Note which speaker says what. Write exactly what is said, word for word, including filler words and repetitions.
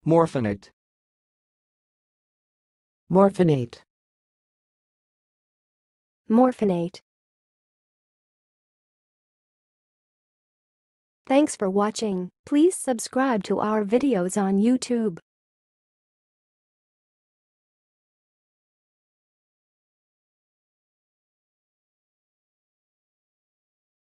Speaker 1: morphinate,
Speaker 2: morphinate,
Speaker 3: morphinate. Thanks for watching. Please subscribe to our videos on YouTube.